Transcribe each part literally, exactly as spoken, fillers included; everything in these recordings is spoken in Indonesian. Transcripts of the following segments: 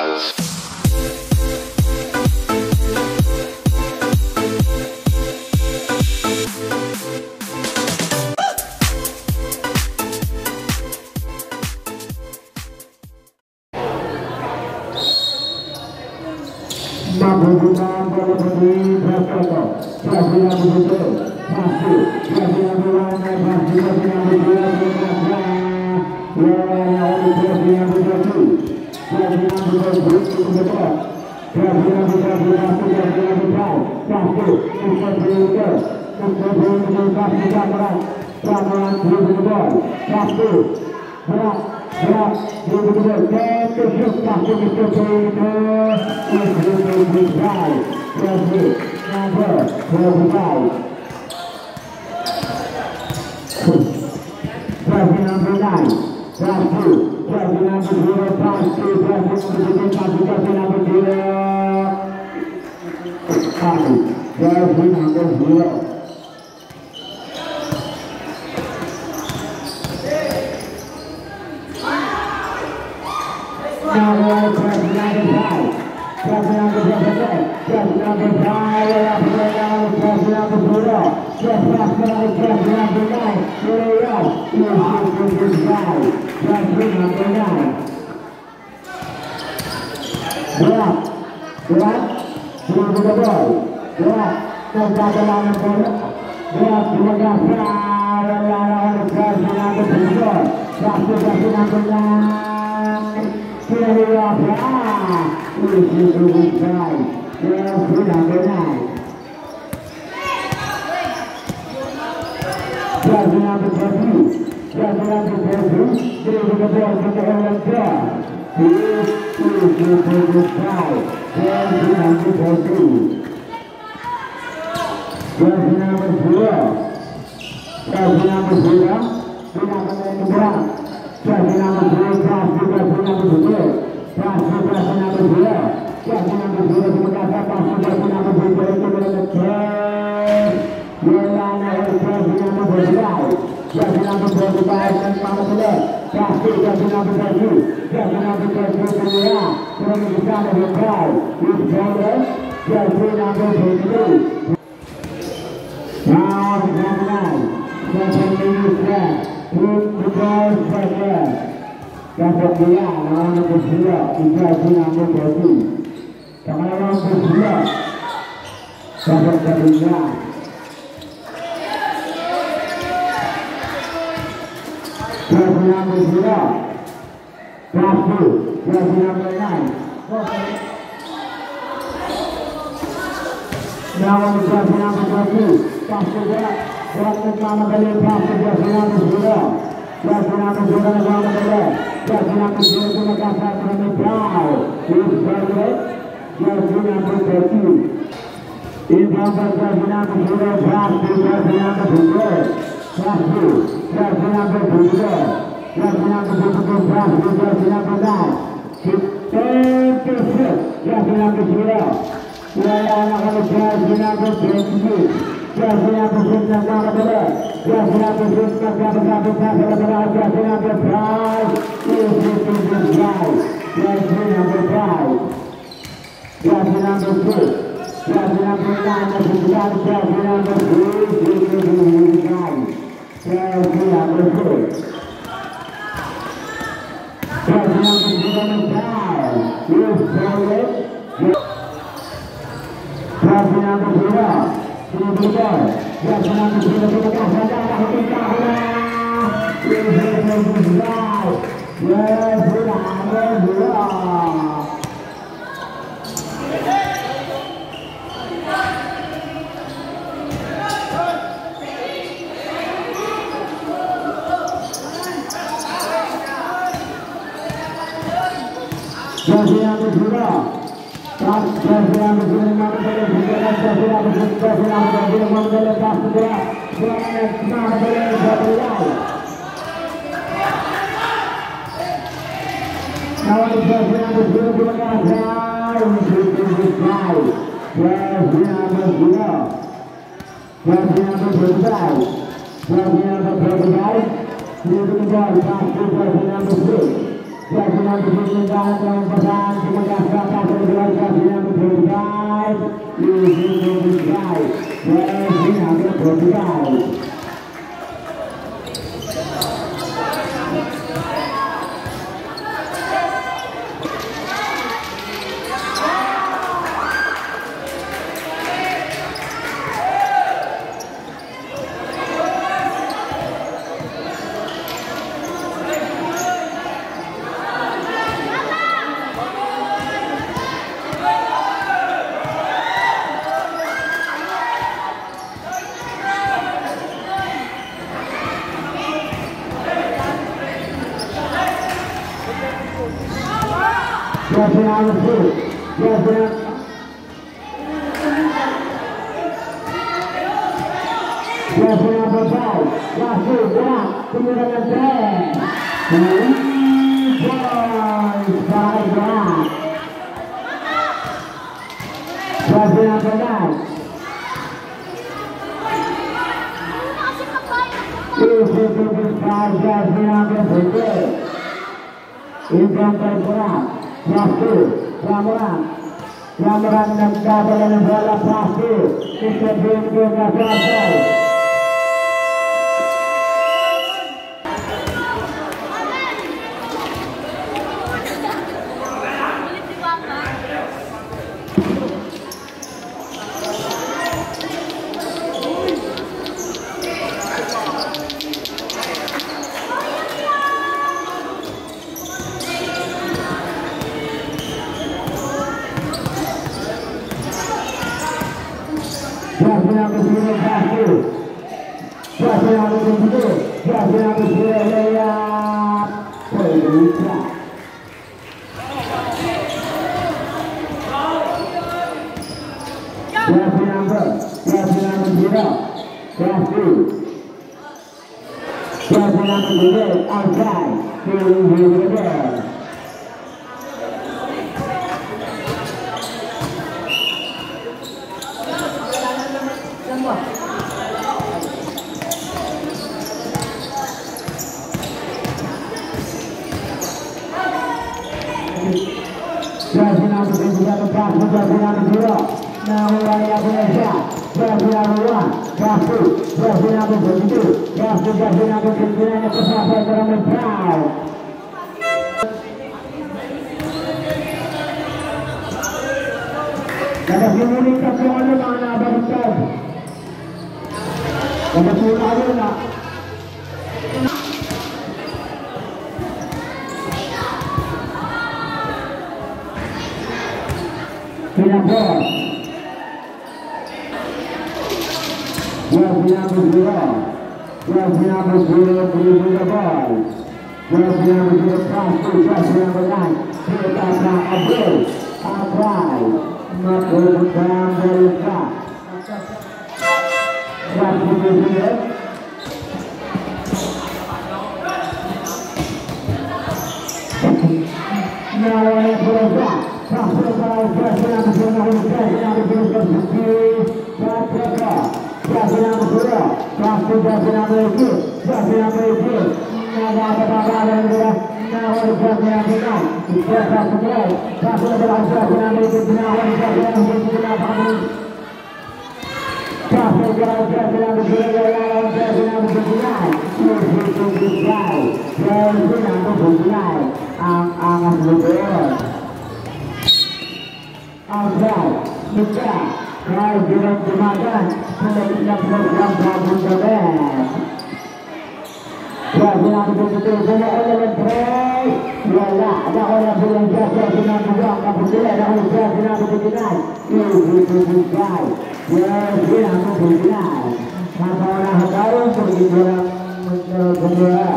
Terima kasih. Ramuran dan kabalan bola plastik kita beri kasih. Kada komunitas yang ada mana abadikan. Kada pulau na. Kenapa? Dia punya bergura, dia punya bergura bergura bal, dia punya bergura pasti, dia punya berlain. Kita akan abel, abal. Melakukan mereka waktu itu nalar berubah sampai pada presiden nasional presiden berkumpul berkata presiden berkata waktu presiden berikut presiden berikut nalar berubah dan berubah nalar presiden berikut kita semua presiden berasal dari nalar presiden berikut apa Sampai kalau presiden berkata nalar presiden berkata itu bisa presiden berkata ang-angas luber Alright, kita kaya bilang tumagan sa ilang program bagong gabi. Kaya sinabi-sinabi na ulit break. Wala, na ulit bilang siya siya sinabi-sinabi kaputila na ulit siya sinabi-sinabi. Ibu-ibu-ibay. Yes, sinabi-sinabi. Maka na tayo kung ito lang kumula.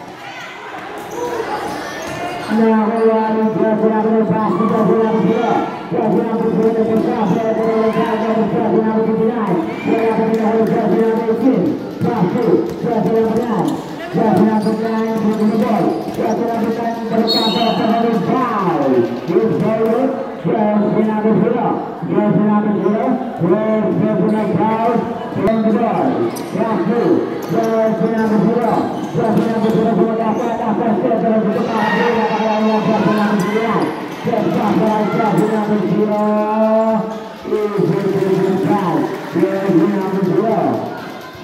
Nah, kalau kita sudah berlepas, kita sudah bergerak, kita sudah bergerak ke depan, kita sudah bergerak ke depan, kita sudah bergerak, kita sudah bergerak, kita sudah bergerak, pasti, kita sudah bergerak, kita sudah bergerak bergerak, kita sudah bergerak berkata terlalu jauh, kita sudah kita sudah bergerak, kita sudah bergerak, kita sudah jauh, kita bergerak, pasti, kita sudah bergerak, kita sudah bergerak berkata apa kita sudah bergerak. Allah Subhanahu wa taala Sebab Subhanahu wa taala Ibu-ibu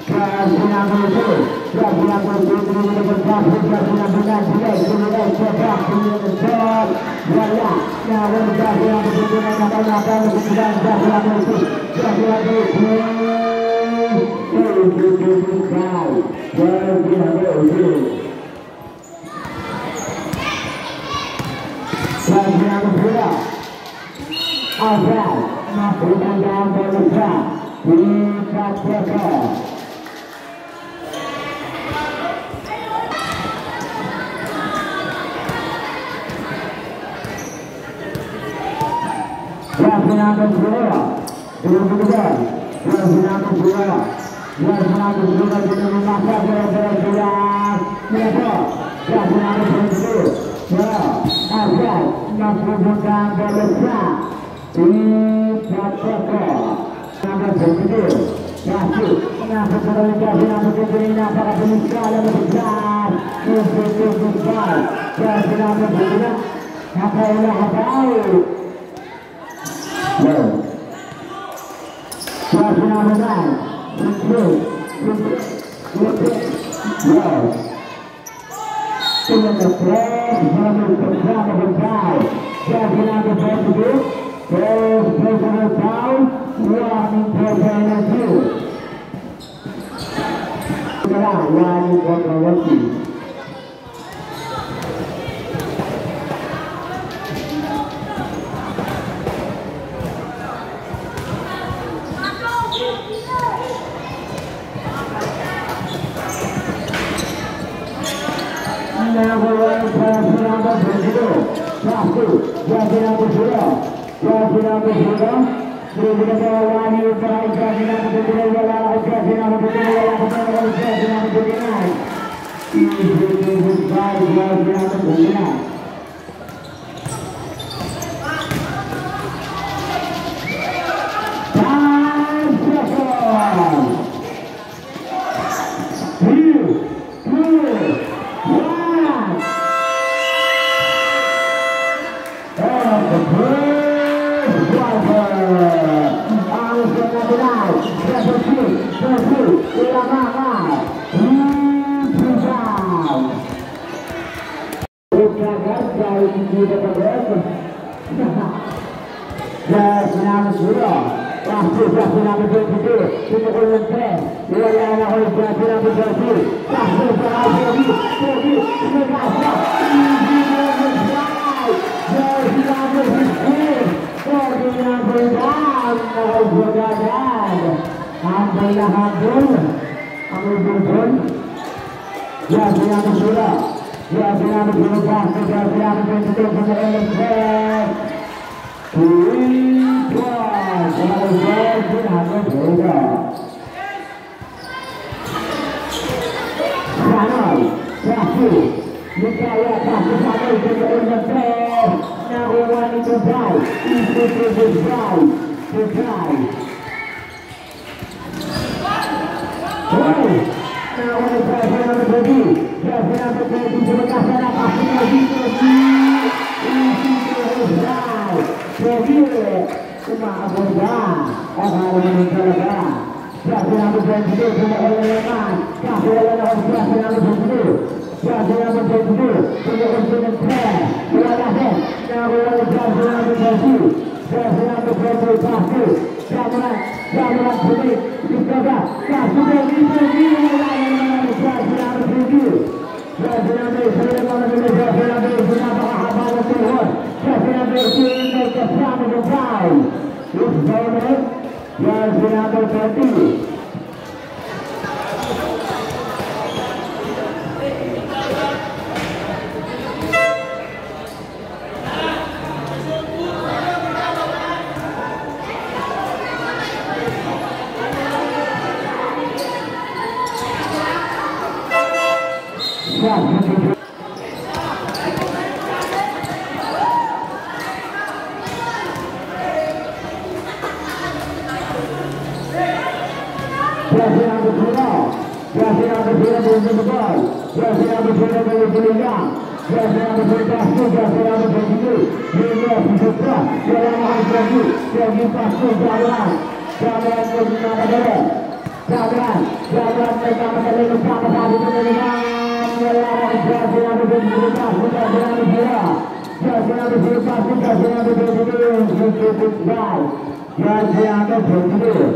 Jalan, jalan mereka menjadi bersama tadi dengan melawan Brazil yang berdebat, bukan dengan bola. Brazil yang berdebat, bukan dengan berdebat, cukup baik. Brazil yang berdebat.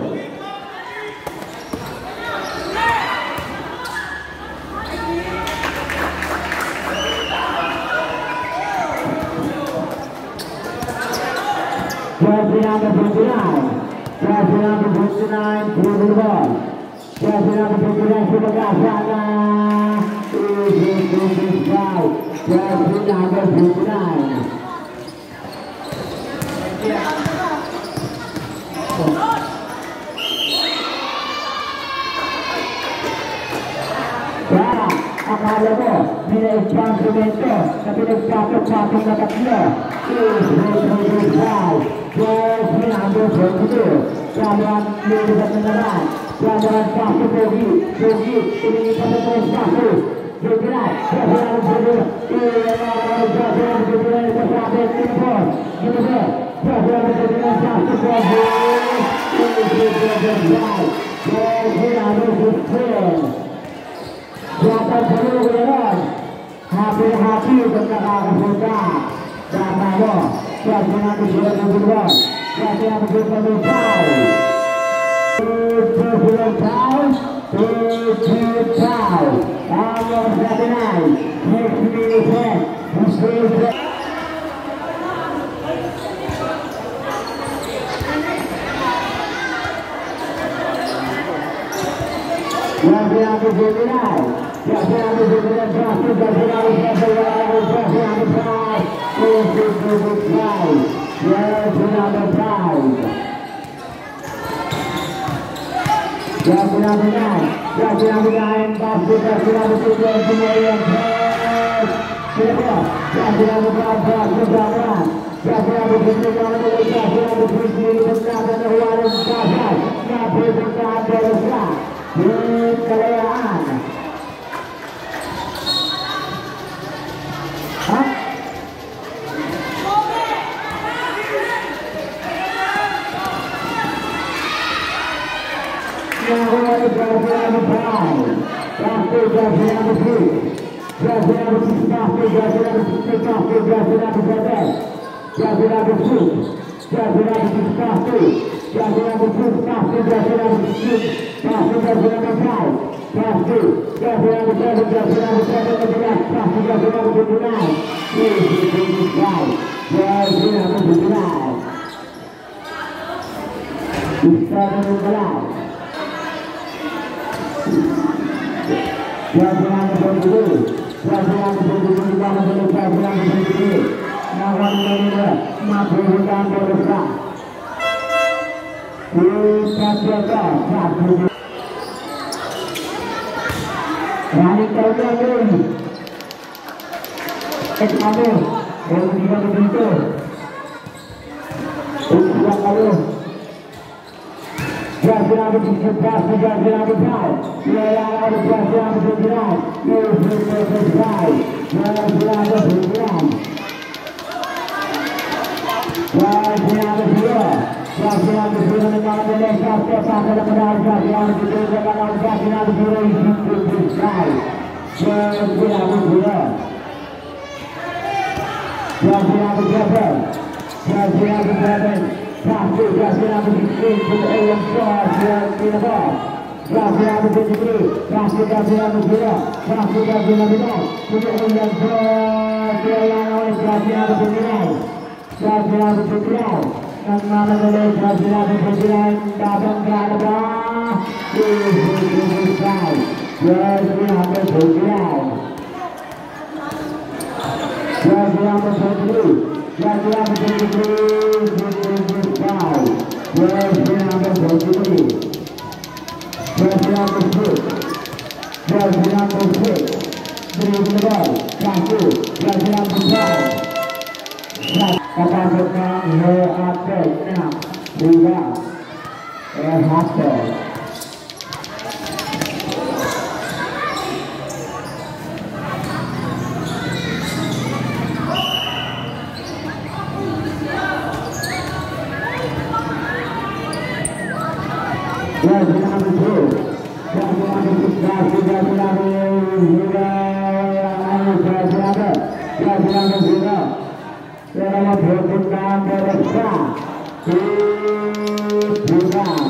Brazil yang berdebat. Brazil yang berdebat, berdebat. Brazil yang berdebat, berdebat sana. Cukup baik. Brazil yang berdebat. Akalamo, nilai instrumento, tapi nagkakapatong na tatlo. Is-is-is-is-is-is. Yes, hinambo po ito. Kamuan, lilipat na naman. Kamuan, kaso, pogi, pogi, iniipan na po yung kaso. Jograt, kamuan, pogi, iniipan na po yung kaso, iniipan na po yung kaso, iniipan kamuan, pogi, kaso, pogi, is-is-is-is-is. Yes, hinambo po ito. Siapa dulu beneran hati-hati berkata-kata sama lo siapa yang berjuang berjuang siapa yang berjuang berjuang berjuang berjuang Allah berkenai muslim muslim Siapa yang berjuang Siapa yang berjuang Siapa yang berjuang Siapa yang berjuang Untuk berjuang Siapa yang berjuang Siapa yang berjuang Siapa yang berjuang Pasti siapa yang berjuang Semua yang berjuang Siapa Siapa yang berjuang Berjuang Siapa yang berjuang Siapa yang berjuang Berjuang dan berjuang Siapa berjuang berjuang Kekayaan. Hah? Yang ada jalan berjalan, satu jalan bersih, jalan bersih, satu jalan bersih, satu jalan bersih, jalan bersih, jalan bersih, satu jalan bersih, satu jalan bersih. Pasti berjalan besar, pasti berjalan besar, berjalan besar, berjalan pasti berjalan berjalan. Ini besar, berjalan berjalan. Bisa berjalan. Berjalan berjalan, berjalan berjalan, berjalan berjalan. Nawan mengira, mampu berjalan besar. Kita jaga satu. Rani kau lagi, eh kamu, kalau tidak begitu, usia kamu, jangan bercepat, jangan bercepat, jangan bercepat, jangan bercepat, jangan bercepat, jangan bercepat, jangan bercepat. Jangan berjuang dengan Indonesia, siapa dalam berharga, jangan berjuang dengan harga, jangan berjuang hidup besar. Jangan berjuang. Jangan berjuang. Jangan berjuang. Satu, jangan berjuang untuk yang besar, yang tidak. Jangan berjuang. Satu, jangan berjuang. Satu, jangan berjuang untuk yang besar, yang lain jangan berjuang. Jangan berjuang. Nama Malaysia sudah berjalan dalam keadaan dibutuhkan. Jadi ada berjalan. Jadi ada berjalan. Jadi ada berjalan dibutuhkan. Jadi ada berjalan. Jadi ada berjalan. Jadi ada berjalan. Berjalan. Satu. Jadi ada berjalan. Kapasnya heatnya dua heatnya. Ya, jangan lupa. Jangan berhubungan mereka Hubungan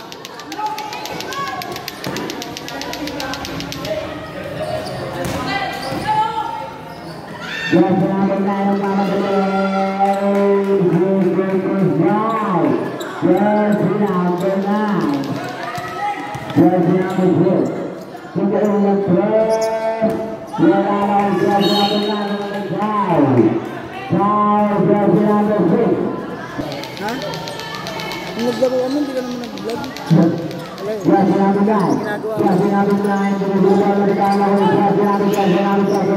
Jangan berlalu nama berlalu Hubungan Jangan berlalu Jangan berlalu Jangan berlalu Jangan berlalu Kau berjalan terus. Hah? Nag-vlog ako, hindi ka naman nag-vlog. Berjalan terus. Berjalan terus. Berjalan terus. Berjalan terus. Berjalan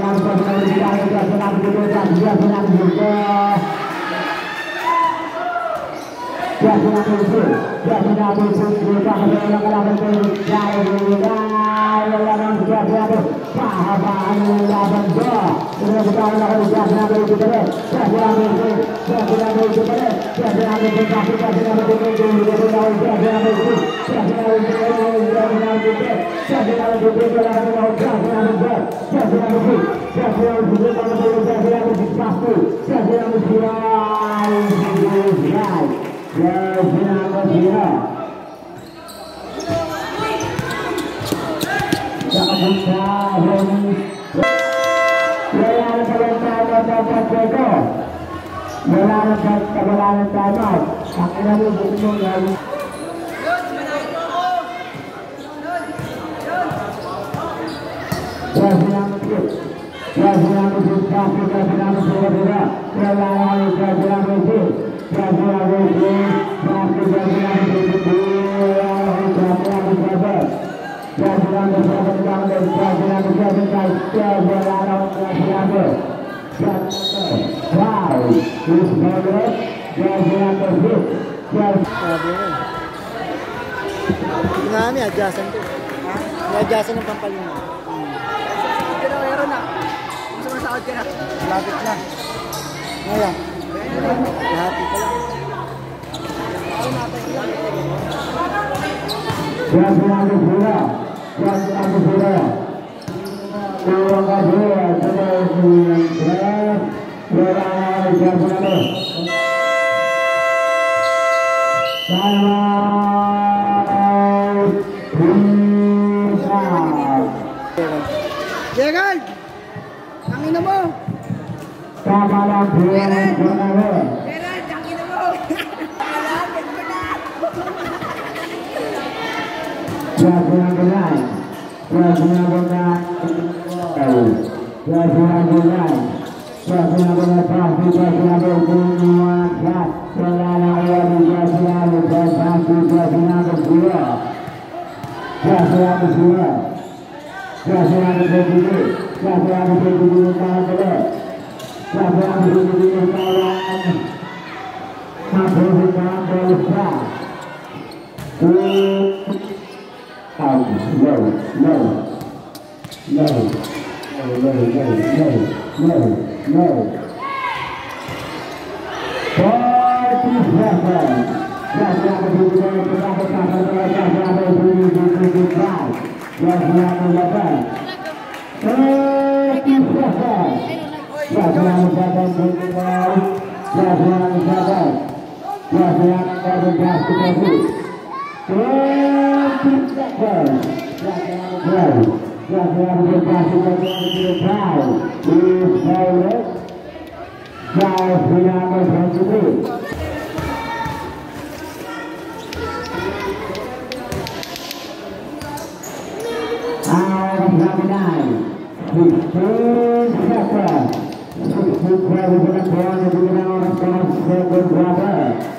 Nami adjacent to. May adjacent ng Pampalina. Hindi na meron na. Gusto mo sahod ka na? Lapit na. Ngayon. Lahat ka lang. Jangan berpura, jangan berpura. Orang kaya sedang mengejar, orang yang berada. Salam, Gerald! Ang ina mo! Salam, Gerald! Gerald, ang ina mo! Malapit mo na! Jangan berlai, jangan berlai, jangan berlai, jangan berlai, pasti jangan berkuat, selalu wali selalu pasti jangan berkuat, jangan berkuat, jangan berkuat, jangan berkuat kawan, jangan berkuat kawan, sampai kita berusaha. Out, no, no, no, no, no, no, no, no. Forty seconds. Just like a big man, the other side of the right, just like a big man, the big guy. Just like a weapon. Thirty seconds. Just like a weapon, big man. Just like a weapon. Just like a weapon, basketball hoop. Twenty seconds. Right. Just have to get back to the crowd. Please hold it. Guys, we have a chance to do. Out of ninety-nine. Fifteen seconds. Sixteen players in the corner to get out of the second rubber.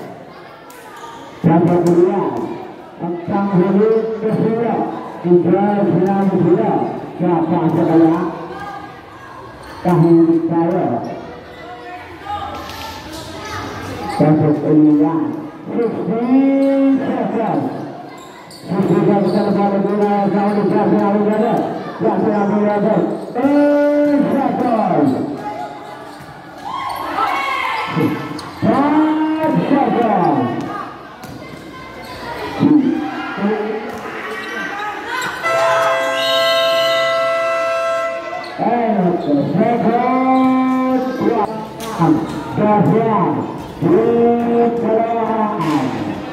Dapat dilihat. Tentang hidup kesudah, tiga silam sudah, siapa saya, kahwin saya, untuk pilihan, sixteen seconds, sudah selesai bila kau dikasih aku ada, kasih aku ada, ten seconds, five seconds. Second, Perhatian, di kelewatan.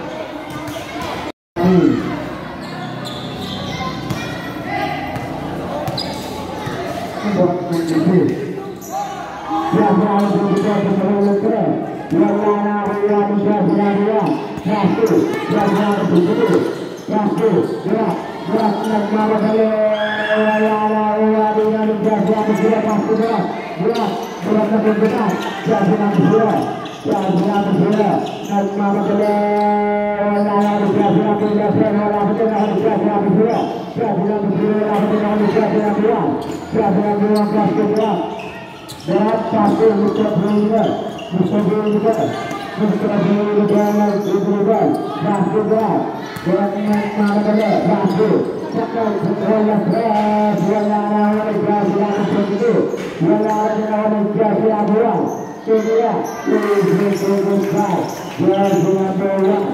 Berat satu untuk berubah, untuk berubah, untuk berubah, berubah, satu berat, berat mana berat, satu, cakap sekolah berat, wala awal jasa yang begitu, wala awal jasa yang buat, kedua, lebih berubah, jasa yang buat,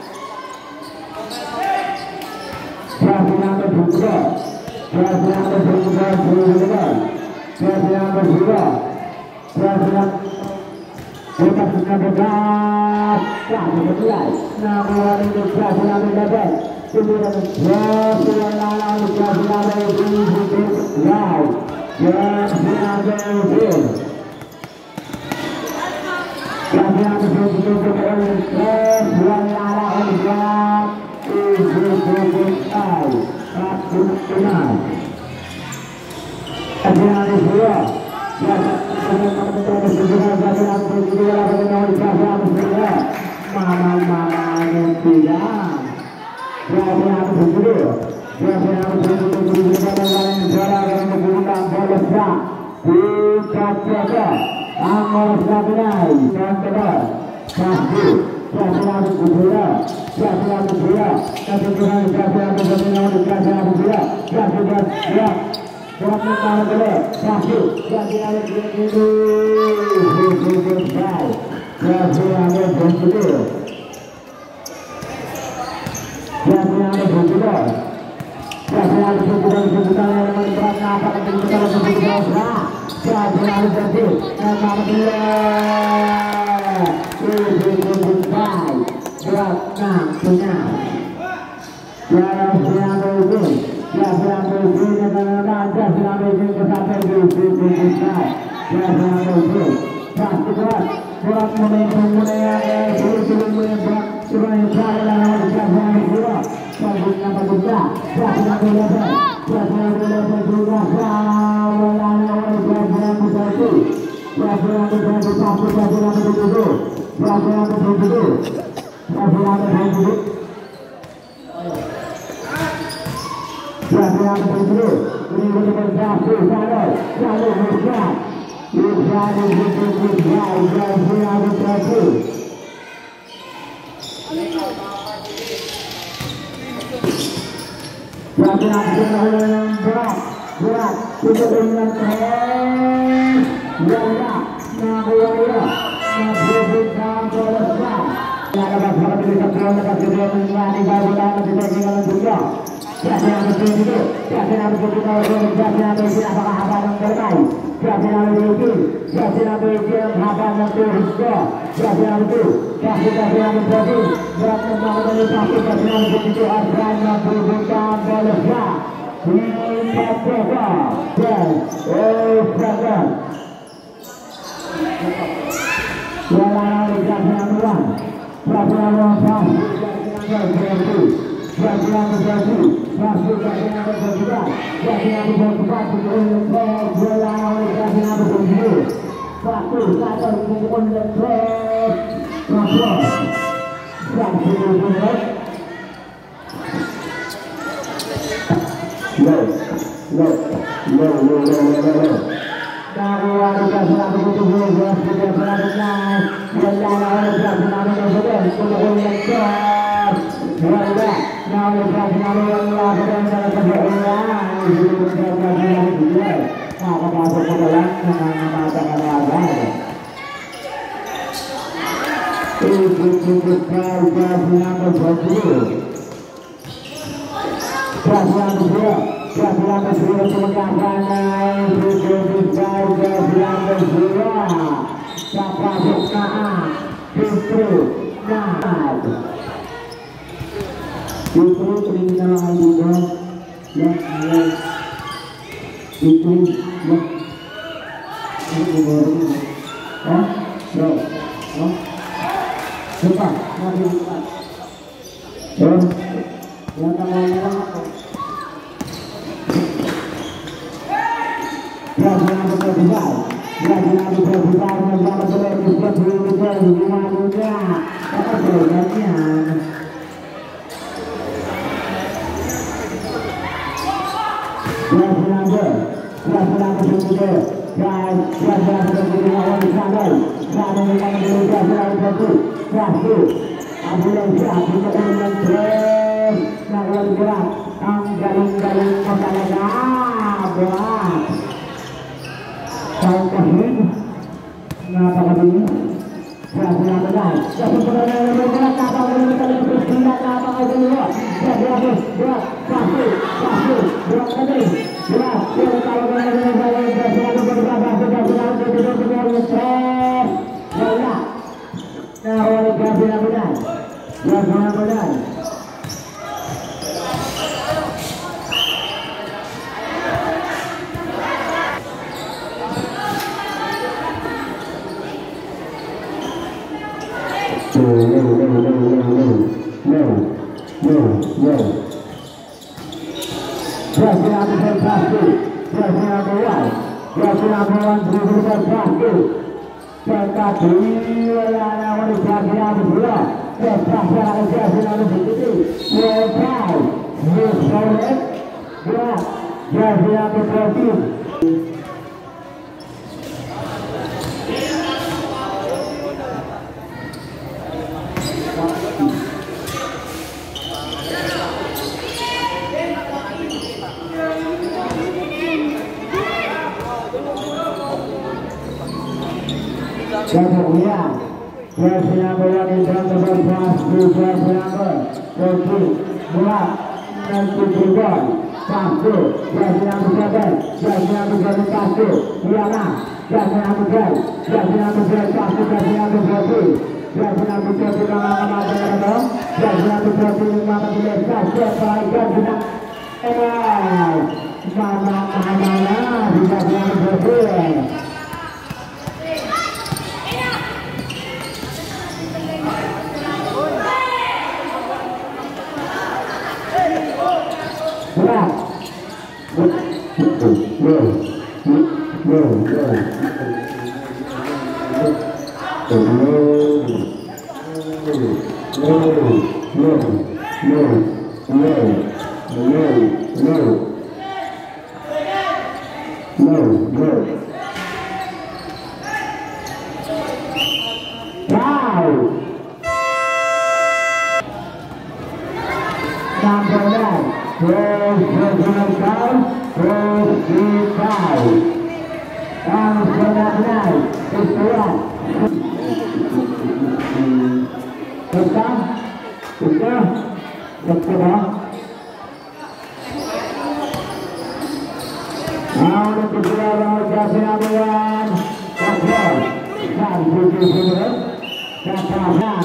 jasa yang berubah, jasa yang berubah, berubah. Siapa yang berubah? Siapa yang kita sudah bergerak? Siapa bergerak? Nama Indonesia sudah bergerak. Kemudian siapa yang lain? Siapa yang bergerak? Siapa yang bergerak? Siapa yang bergerak? Siapa yang lain? Ibu bergerak. Mama mama tidak. Siapa yang begitu? Siapa yang begitu? Siapa yang jalan menggunakan bola sepak? Bukan siapa? Amor Sabinai. Contoh. Satu. Siapa yang begitu? Siapa yang begitu? Siapa yang begitu? Siapa yang begitu? Siapa yang Buat mentara boleh, satu, jadi ada begitu, begitu baik, jadi ada begitu, jadi ada begitu, jadi ada begitu, begitu yang membuat apa begitu kalau begitu besar, jadi ada begitu, yang mana boleh, begitu baik, buat nantinya, jadi ada begitu. Ya sedang berjudi dengan raja sedang berjudi sampai berjudi besar. Ya sedang berjudi. Satu berat, berat momentum mulai berjudi mulai berat sebagai cara dalam usaha berjudi. Selanjutnya berjudi. Ya sedang berjudi. Ya sedang berjudi juga. Sama lalu berjudi bersatu. Ya sedang berjudi satu. Ya sedang berjudi. Ya sedang berjudi. Ya sedang berjudi. Siapa yang begitu? Ini benar satu, satu, satu bergerak. Bergerak, bergerak, bergerak, bergerak, bergerak. Siapa yang berat, berat, untuk dengan keren. Wala, nabuaya, nabubukan beresah. Ada masalah di sekolah, ada kejadian mengenai babulan, ada kejadian juga. Siapa yang begitu? Siapa yang begitu? Siapa yang begitu? Apakah apa yang terbaik? Siapa yang begitu? Siapa yang begitu? Apa yang terhijau? Siapa yang begitu? Siapa yang begitu? Berat membangun dari satu. Siapa yang begitu? Asalnya berbuka belasah. Kita coba. Dan oh sangat. Walau siapa yang luang? Siapa yang luang? Siapa yang begitu? Siapa yang begitu? Masuk ke dalam perjalanan, jadi yang berdebat dengan bola oleh yang berdebat. Satu satu dengan lepas, masuk. Satu dengan. No, no, no, no, no, no, no. Dari warga sudah begitu berubah sudah benar-benar bola oleh yang berdebat dengan lepas. Bola. Now the National Law dan Kebetulan itu berjalan juga. Nah, pada perkenalan dengan nama ada. Itu itu kerja yang berbeda. Kerja yang berbeda, kerja yang berbeda sebenarnya itu kerja yang berbeda. Kapasuk Naa Justru Nah Justru kriminal juga yang itu yang ini baru oh no oh cepat maju cepat oh yang namanya apa Jangan berbesar, jangan berbesar, jangan berbesar, berbesar di mana juga, apa bedanya? Jangan ber, jangan berbesar, jangan jangan berbesar awal santai, jangan jangan berbesar jangan berbesar, satu, ambulans satu kemudian terus, jangan gerak, anggaran-anggaran kepala berat. Tahun kahit napakabili sa sinabanan sa pagpapalala ng mga napakabili ng talagang sila napakabili mo sa grabe buwak kasi kasi buwak kami buwak yung talagang ng mga bayan sa sinabi ng mga basa sa sinabi ng mga basa ng stress wala nawali sa sinabanan sa sinabanan No, no, no, no, no, no, no, no, no. Jersey number ten, pass two. Jersey number one. Jersey number one, dribble by pass two. Teka three, wala na wali jersey number dua. Yes, pass na ang jersey number fifty-two. Well, five. Yes, solid. Dua. Jersey number fourteen. Kemudian jersey number one in front of the pass to jersey number fourteen. Buat nanti bergol. Pass to jersey number seven. Jersey number seven pass to Diana. Jersey number ten. Jersey number ten pass to jersey number fourteen. Jersey number fourteen nama-nama berapa? Jersey number fourteen nama tuliskan sebagai guna. Eh, mana-mana di jersey number fourteen. Berat. No, no, no, no, no. Wow. Number nine. Terus berjalan terus dikau yang benar-benar istilah kita kita kita mau berjalan jasa abuan kasih dan tujuh puluh kata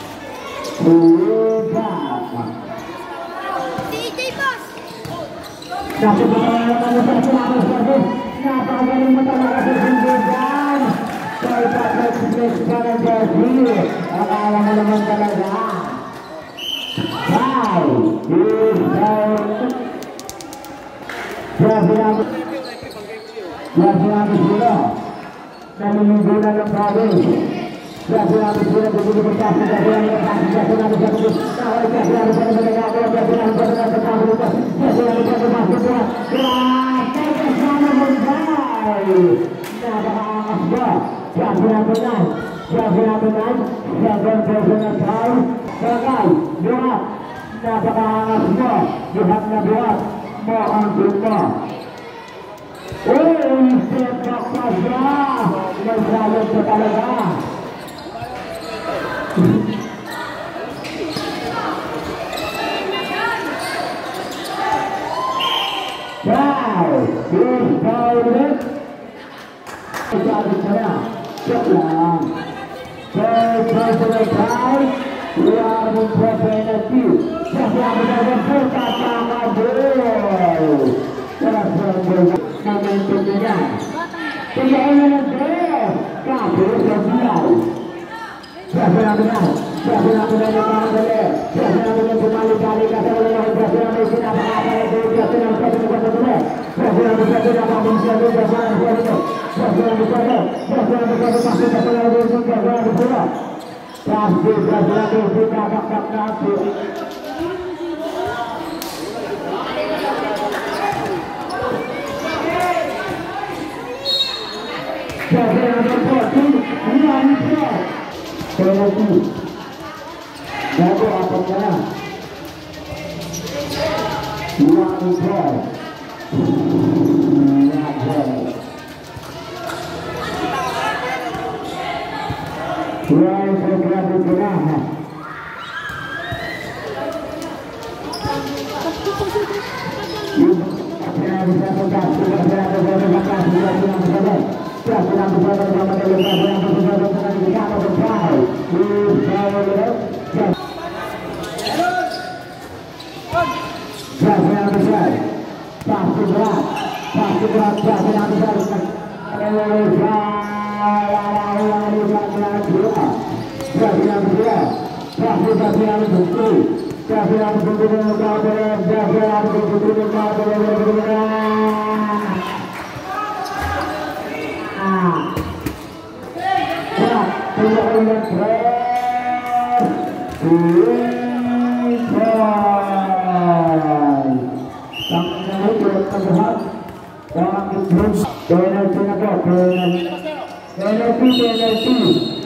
Satu pengalaman besar seratus persen. Kenapa galing matalaga sa sindigan? Sa ipapag-split ka ng Jersey. Akala mo naman talaga. Wow! Is out. Jersey number Jersey number zero. Namiminggunan ng province. Jersey number zero. Begitu berkasih. Jersey number satu. Jersey number satu. Nawal jersey number satu. Jersey number satu. Jersey number satu. Wah, tetes sana menjai. Napakaangas ba? Jersey number nine. Jersey number nine. Seven personal foul. Bagay, buhat. Napakaangas mo. Buhat na buhat. Mo ang grupo. Uy, sepak pa siya. May salad sa talaga. Wow, this foul it. Sabi saya, Sebelah. Selesai. Luar membuat penalti. Sebelah mendapat pertama gol. Momentum dengan tiga elemen gol. Kabur sosial. Sebelah benar. Sebelah benar benar benar. Sebelah benar kembali kali kata oleh Sebelah Messi apa apa itu Sebelah satu satu benar. Sebelah benar benar apa bisa juga benar benar. Sebelah benar. Sebelah benar pasti sebelah benar sebelah benar. Pasti sebelah Messi kakak kakak. Sebelah benar pasti lima penalti. Jago apanya? Dua gol. Dua gol. Dua segera bergerak. Saya bisa buka, sudah saya bisa buka, sudah saya bisa buka. Sudah saya bisa buka, sudah saya bisa buka, sudah saya bisa buka, sudah saya bisa buka. Jangan besar, pasti berat, pasti berat, jangan besar. Jangan besar, pasti jangan bukti, jangan bukti dengan jangan jangan bukti dengan ah, berat, tidak boleh berat. Penalti apa? Penalti, penalti, penalti.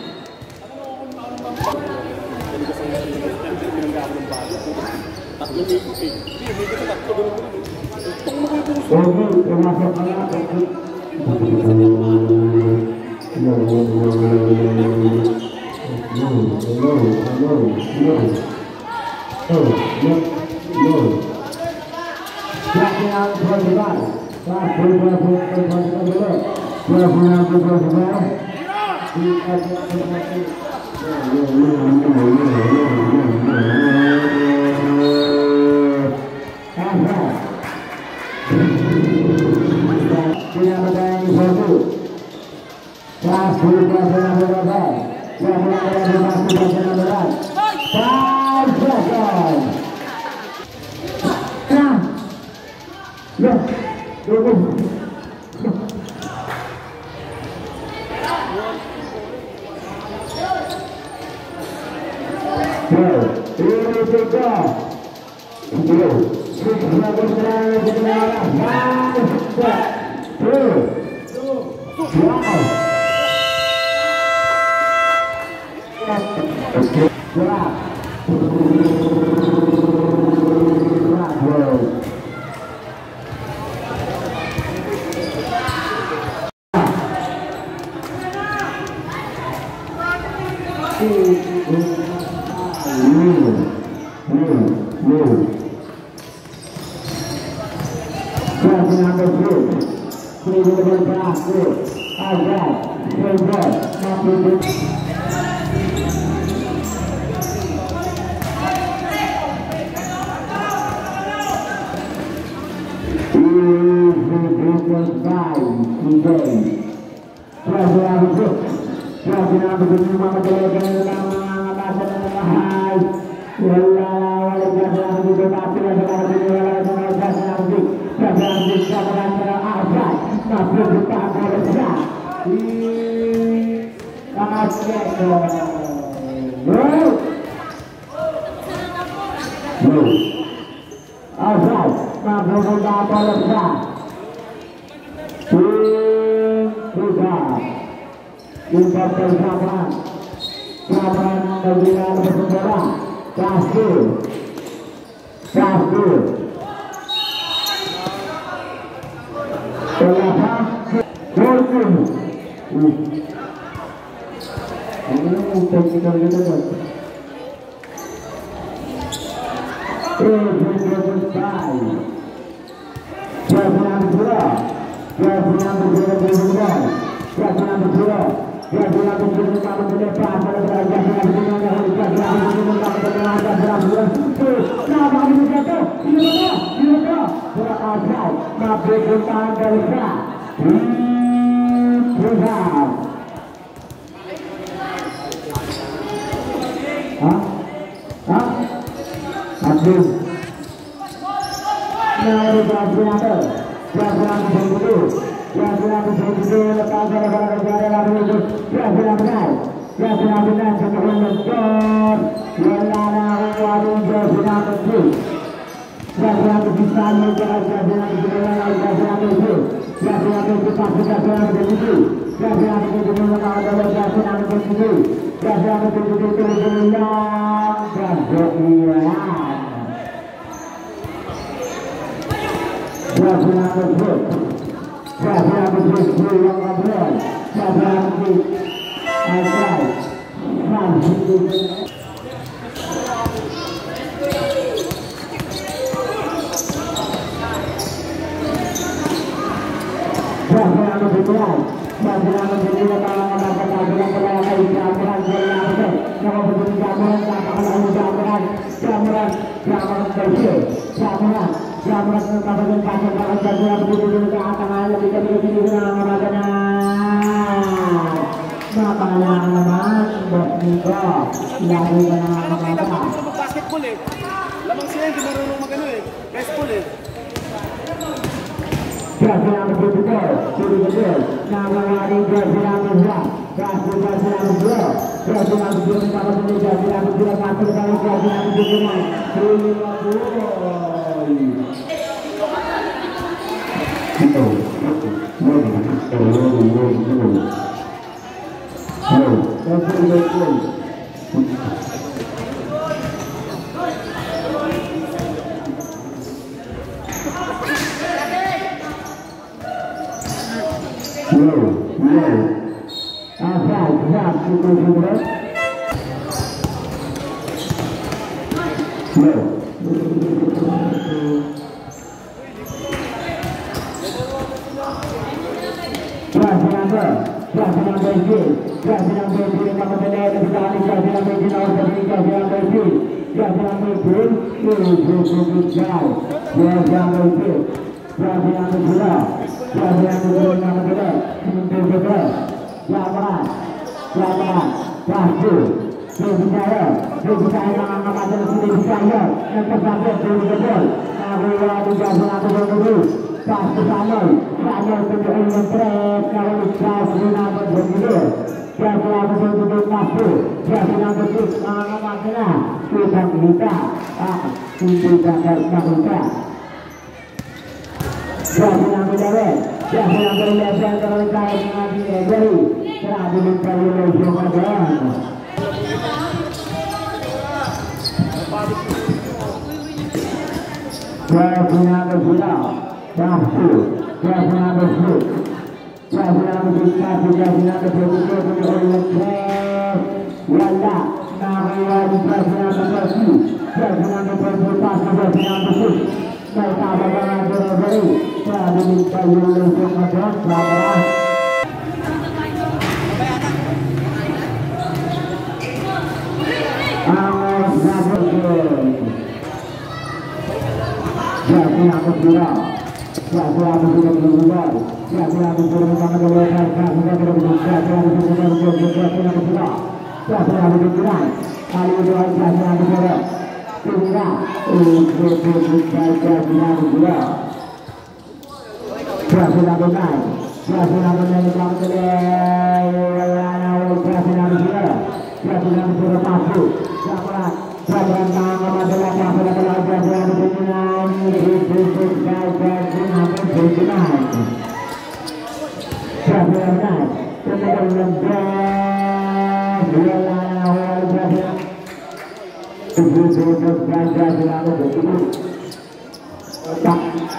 Oh, termasuk apa? No, no, no, no, no, no. Jangan berdebat. Hah? Hah? Abdul. Nah, ini berhasil. Berhasil begitu. Berhasil begitu. Lepas gara-gara negara lalu itu. Berhasil benar. Berhasil benar. Sekarang mentor. Yolana Waru berhasil betul. Berhasil bisa menjaga berhasil betul. Berhasil betul. Berhasil betul. Berhasil betul. Berhasil betul. Berhasil betul. Berhasil betul. Berhasil betul. Berhasil betul yang ngobrol. Berhasil betul. Asal. Masih. Berhasil betul. Berhasil betul kalau mengatakan jamuran jamuran jamuran jamuran jamuran jamuran jamuran jamuran jamuran bersih jamuran jamuran kabupaten Pacitan jamuran begitu ke atas lebih dari ini makanan makanan lemas bosniko yang makanan basketball eh lamang sila hindi marunong magano eh baseball eh. Berhasil betul betul betul nama lari berhasil betul berhasil berhasil betul berhasil betul sama seperti berhasil betul satu kali berhasil betul naik lima gol. Itu, No, no. Asal, siap, itu sudah. No. Siapa? Siapa yang berjil? Siapa yang berjil? Kamu benar sekali. Siapa yang berjil? Siapa yang berjil? Siapa yang berjil? Tujuh puluh jauh. Siapa yang berjil? Siapa yang berjil? Siapa yang berjil? Kamu benar. Untuk betul. Siapa? Siapa? Pasti. Berbicara. Berbicara nama macam sudah berbicara. Yang tersebut betul. Aku yang berjasa aku berjil. Pasti sampai. Saya sudah ingin trek kalau saya sudah berjumpa. Saya telah berjumpa pasti. Saya sudah berjumpa nama mana? Kita kita. Ah, kita kita kita. Saya sudah berjumpa. Saya sudah berjumpa kalau saya sudah berjumpa. Saya berjumpa dengan siapa? Saya sudah berjumpa. Pasti. Saya sudah berjumpa. Saya sudah berjumpa. Saya sudah berjumpa dengan trek. Wala. Nama saya sudah berjumpa. Saya sudah berjumpa. Saya sudah berjumpa. Saya tak berjalan jauh-jauh. Saya diminta oleh Tuhan selama. Awas sabun. Jadi aku bilang, jadi aku sudah berubah. Jadi aku sudah mengambil langkah. Sudah berubah. Jadi aku sudah berubah. Jadi aku bilang, jadi aku bilang, kali itu jadi aku sudah. Tidak, untuk berbicara dengan dia. Dia sudah benar, dia sudah benar dalam kelihatan, dia sudah benar, dia sudah benar masuk. Siapa? Siapa yang adalah siapa yang adalah dia sudah benar. Itu berjaga dengan berjaga. Siapa yang benar? Siapa yang benar? Dia adalah dia. Itu sudah berjaga dengan berjaga. Tak.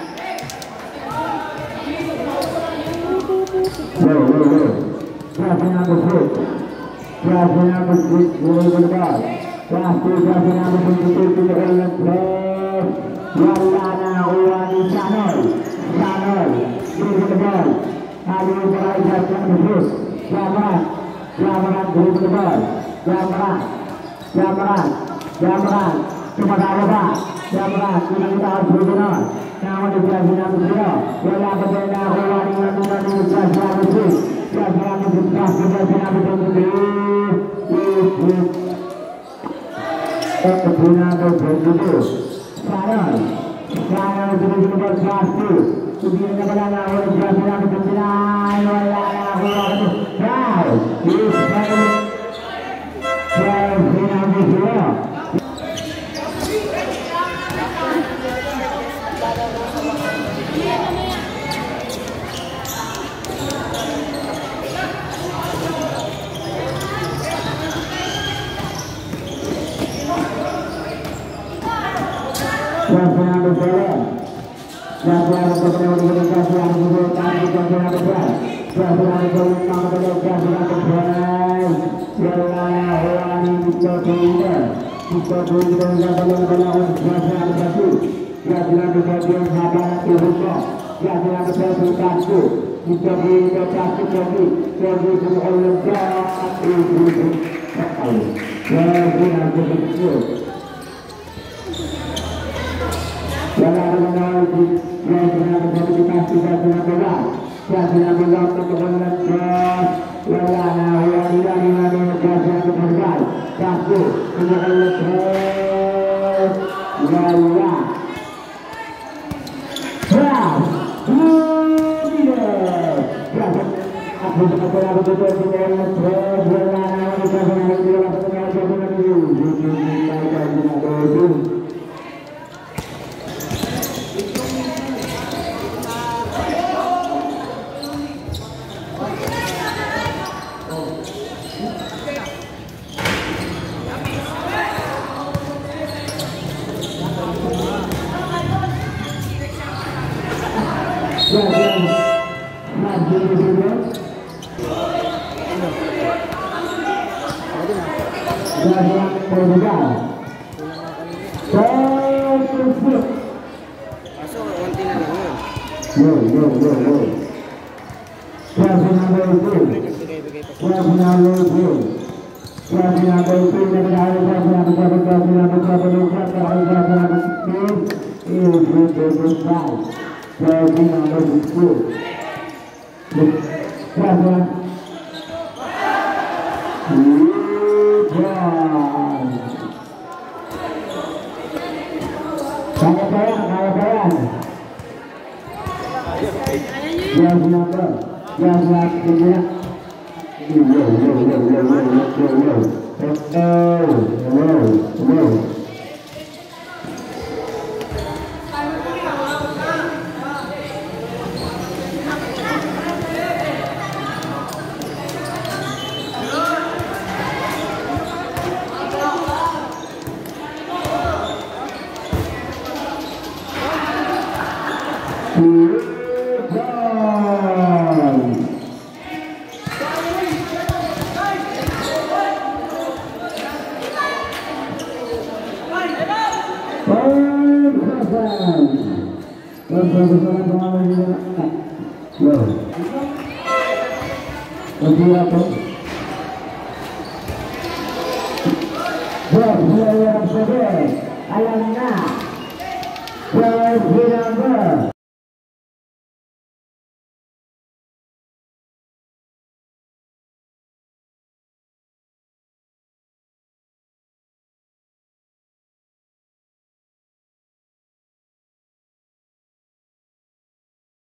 No, no, no. Siapa yang bersih? Siapa yang bersih? Boleh berubah. Siapa siapa yang bersih? Tidak boleh beres. Yalana uani sanoi, sanoi. Ini berubah. Hari ini berubah yang bersih. Siapa? Jamran guru betul. Jamran. Jamran. Jamran. Cuma tahu Pak. Jamran. Kita kita harus benar. Nama di belah bina bersiro. Wala berbeda keluar dengan Tuhan di belah bina bersiro. Jamran di belah bina bersiro. Eh, bina bersiro. Saran. Saran bersiro bersiro. Kemudian kepada Allah Subhanahu wa taala wala hawla wow this time saya bina bersiro. Suasana berjalan, suasana berjalan dengan suasana berjalan, suasana berjalan, suasana berjalan sama dengan suasana berjalan. Jalan orang kita benda, kita benda jalan jalan suasana berjalan. Jalan berjalan sabar terbuka, jalan berjalan kaku, kita benda kaku lagi, jadi berjalan jalan itu sekali. Jalan berjalan. Jalan mengenal yang benar benar dikasih dan benar benar dan benar benar kebenaran dan wala wala ila ila ila dan benar satu benar benar wala benar aku betul betul betul betul betul wala wala Ayamnya,